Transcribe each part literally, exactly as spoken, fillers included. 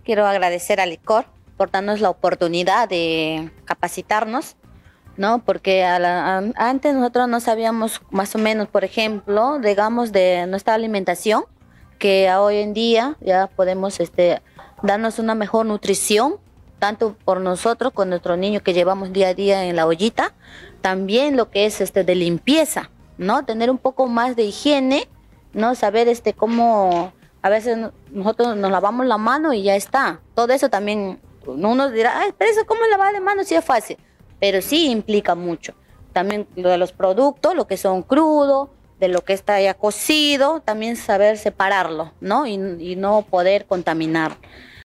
quiero agradecer a Licor por darnos la oportunidad de capacitarnos, ¿no? Porque a la, a, antes nosotros no sabíamos más o menos, por ejemplo, digamos, de nuestra alimentación, que hoy en día ya podemos este, darnos una mejor nutrición, tanto por nosotros con nuestros niños que llevamos día a día en la ollita, también lo que es este, de limpieza, ¿no? Tener un poco más de higiene, ¿no? Saber este, cómo, a veces nosotros nos lavamos la mano y ya está. Todo eso también, uno dirá, ay, pero eso, ¿cómo lavar de mano? Sí es fácil, pero sí implica mucho. También lo de los productos, lo que son crudos, de lo que está ya cocido, también saber separarlo, ¿no? Y, y no poder contaminar.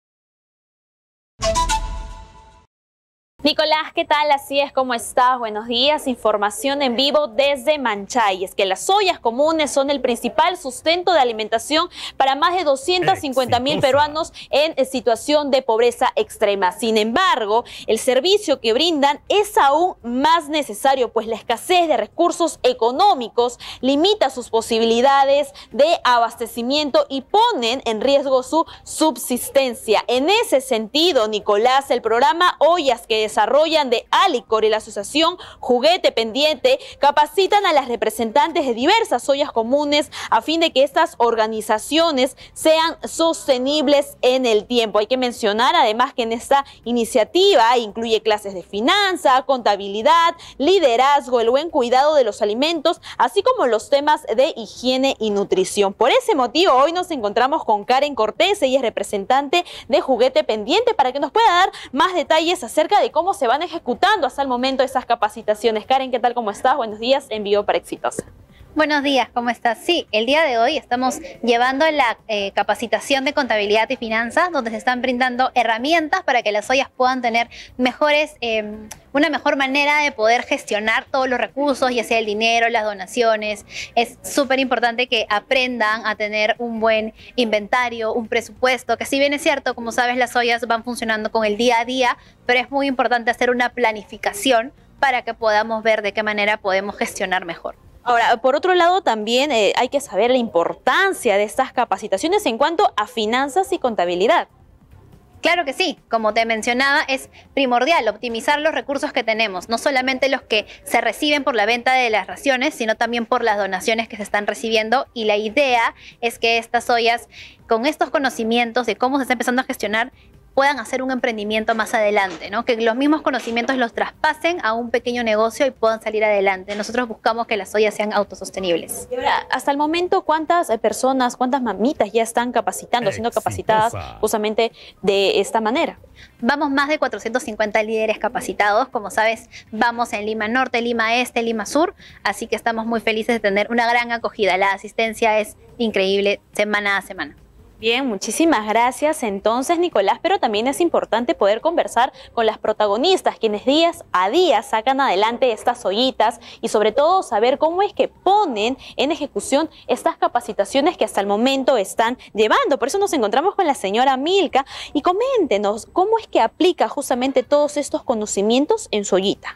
Nicolás, ¿qué tal? Así es, ¿cómo estás? Buenos días. Información en vivo desde Manchay. Es que las ollas comunes son el principal sustento de alimentación para más de doscientos cincuenta mil peruanos en situación de pobreza extrema. Sin embargo, el servicio que brindan es aún más necesario, pues la escasez de recursos económicos limita sus posibilidades de abastecimiento y ponen en riesgo su subsistencia. En ese sentido, Nicolás, el programa Ollas que desarrollan de Alicor y la asociación Juguete Pendiente capacitan a las representantes de diversas ollas comunes a fin de que estas organizaciones sean sostenibles en el tiempo. Hay que mencionar además que en esta iniciativa incluye clases de finanza, contabilidad, liderazgo, el buen cuidado de los alimentos, así como los temas de higiene y nutrición. Por ese motivo hoy nos encontramos con Karen Cortés, ella es representante de Juguete Pendiente, para que nos pueda dar más detalles acerca de cómo cómo se van ejecutando hasta el momento esas capacitaciones. Karen, ¿qué tal? ¿Cómo estás? Buenos días, en Vivo para Exitosa. Buenos días, ¿cómo estás? Sí, el día de hoy estamos llevando la eh, capacitación de contabilidad y finanzas, donde se están brindando herramientas para que las ollas puedan tener mejores, eh, una mejor manera de poder gestionar todos los recursos, ya sea el dinero, las donaciones. Es súper importante que aprendan a tener un buen inventario, un presupuesto, que si bien es cierto, como sabes, las ollas van funcionando con el día a día, pero es muy importante hacer una planificación para que podamos ver de qué manera podemos gestionar mejor. Ahora, por otro lado, también eh, hay que saber la importancia de estas capacitaciones en cuanto a finanzas y contabilidad. Claro que sí, como te mencionaba, es primordial optimizar los recursos que tenemos, no solamente los que se reciben por la venta de las raciones, sino también por las donaciones que se están recibiendo, y la idea es que estas ollas, con estos conocimientos de cómo se está empezando a gestionar, puedan hacer un emprendimiento más adelante, ¿no? Que los mismos conocimientos los traspasen a un pequeño negocio y puedan salir adelante. Nosotros buscamos que las ollas sean autosostenibles. Y ahora, hasta el momento, ¿cuántas personas, cuántas mamitas ya están capacitando, siendo capacitadas justamente de esta manera? Vamos más de cuatrocientos cincuenta líderes capacitados. Como sabes, vamos en Lima Norte, Lima Este, Lima Sur, así que estamos muy felices de tener una gran acogida. La asistencia es increíble semana a semana. Bien, muchísimas gracias entonces, Nicolás, pero también es importante poder conversar con las protagonistas, quienes día a día sacan adelante estas ollitas, y sobre todo saber cómo es que ponen en ejecución estas capacitaciones que hasta el momento están llevando. Por eso nos encontramos con la señora Milka y coméntenos cómo es que aplica justamente todos estos conocimientos en su ollita.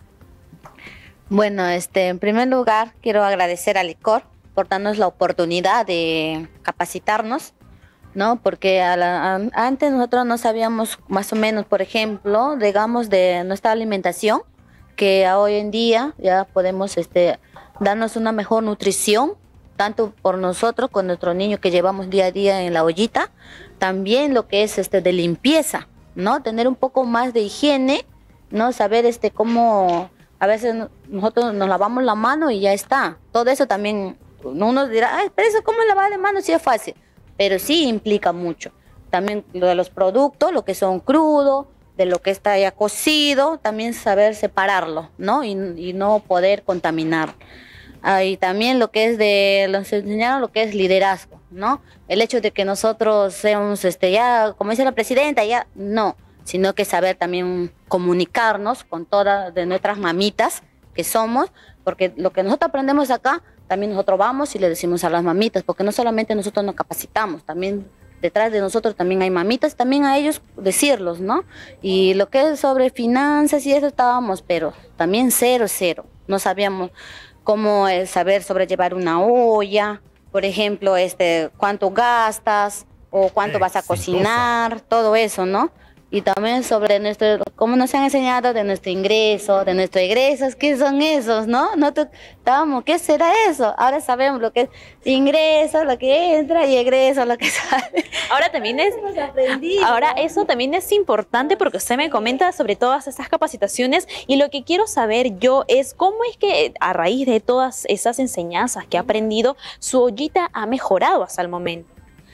Bueno, este, en primer lugar quiero agradecer a Licor por darnos la oportunidad de capacitarnos, ¿no? Porque a la, a, antes nosotros no sabíamos más o menos, por ejemplo, digamos, de nuestra alimentación, que hoy en día ya podemos este, darnos una mejor nutrición, tanto por nosotros con nuestros niños que llevamos día a día en la ollita, también lo que es este, de limpieza, ¿no? Tener un poco más de higiene, ¿no? Saber este, cómo, a veces nosotros nos lavamos la mano y ya está. Todo eso también, uno dirá, ay, pero eso, ¿cómo lavar de mano? Sí es fácil, pero sí implica mucho. También lo de los productos, lo que son crudos, de lo que está ya cocido, también saber separarlo, ¿no? Y, y no poder contaminar. Ah, y también lo que es de, nos enseñaron lo que es liderazgo, ¿no? El hecho de que nosotros seamos, este, ya, como dice la presidenta, ya, no, sino que saber también comunicarnos con todas de nuestras mamitas que somos, porque lo que nosotros aprendemos acá, también nosotros vamos y le decimos a las mamitas, porque no solamente nosotros nos capacitamos, también detrás de nosotros también hay mamitas, también a ellos decirlos, ¿no? Y lo que es sobre finanzas y eso estábamos, pero también cero, cero. No sabíamos cómo es saber sobrellevar una olla, por ejemplo, este, cuánto gastas, o cuánto vas a cocinar, todo eso, ¿no? Y también sobre nuestro, cómo nos han enseñado de nuestro ingreso, de nuestros egresos, ¿qué son esos, no? No estábamos, ¿qué será eso? Ahora sabemos lo que es ingreso, lo que entra y egreso, lo que sale. Ahora también es, ahora eso también es importante porque usted me comenta sobre todas esas capacitaciones y lo que quiero saber yo es cómo es que a raíz de todas esas enseñanzas que ha aprendido, su ollita ha mejorado hasta el momento.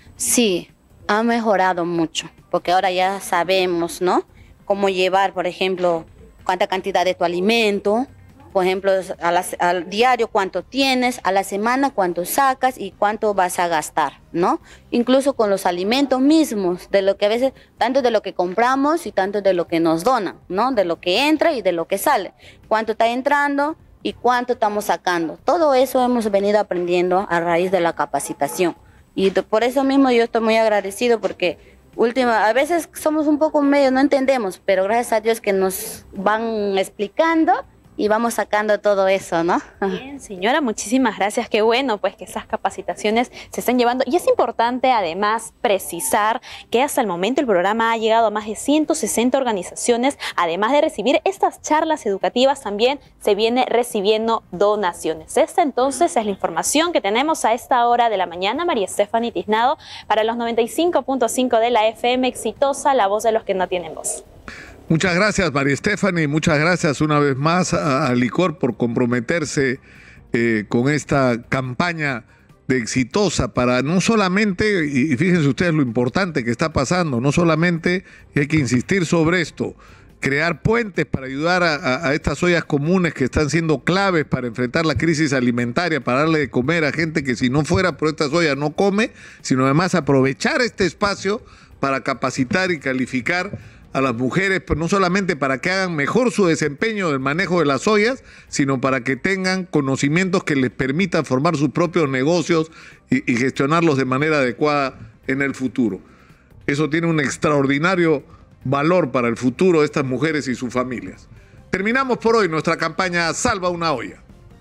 Sí, ha mejorado mucho, porque ahora ya sabemos, ¿no? Cómo llevar, por ejemplo, cuánta cantidad de tu alimento, por ejemplo, a la, al diario cuánto tienes, a la semana cuánto sacas y cuánto vas a gastar, ¿no? Incluso con los alimentos mismos, de lo que a veces, tanto de lo que compramos y tanto de lo que nos donan, ¿no? De lo que entra y de lo que sale. Cuánto está entrando y cuánto estamos sacando. Todo eso hemos venido aprendiendo a raíz de la capacitación. Y por eso mismo yo estoy muy agradecido porque última, a veces somos un poco medio, no entendemos, pero gracias a Dios que nos van explicando y vamos sacando todo eso, ¿no? Bien, señora, muchísimas gracias. Qué bueno, pues, que esas capacitaciones se están llevando. Y es importante, además, precisar que hasta el momento el programa ha llegado a más de ciento sesenta organizaciones. Además de recibir estas charlas educativas, también se viene recibiendo donaciones. Esta, entonces, es la información que tenemos a esta hora de la mañana. María Stephanie Tiznado, para los noventa y cinco punto cinco de la F M Exitosa, la voz de los que no tienen voz. Muchas gracias, María Stephanie, muchas gracias una vez más a, a Licor por comprometerse eh, con esta campaña de Exitosa para no solamente, y fíjense ustedes lo importante que está pasando, no solamente hay que insistir sobre esto, crear puentes para ayudar a, a, a estas ollas comunes que están siendo claves para enfrentar la crisis alimentaria, para darle de comer a gente que si no fuera por estas ollas no come, sino además aprovechar este espacio para capacitar y calificar a las mujeres, pero no solamente para que hagan mejor su desempeño del manejo de las ollas, sino para que tengan conocimientos que les permitan formar sus propios negocios y, y gestionarlos de manera adecuada en el futuro. Eso tiene un extraordinario valor para el futuro de estas mujeres y sus familias. Terminamos por hoy nuestra campaña Salva una olla.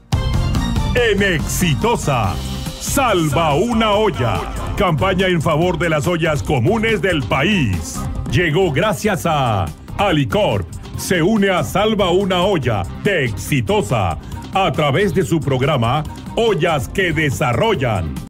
En Exitosa, Salva una olla. Campaña en favor de las ollas comunes del país. Llegó gracias a Alicorp. Se une a Salva una olla de Exitosa a través de su programa Ollas que Desarrollan.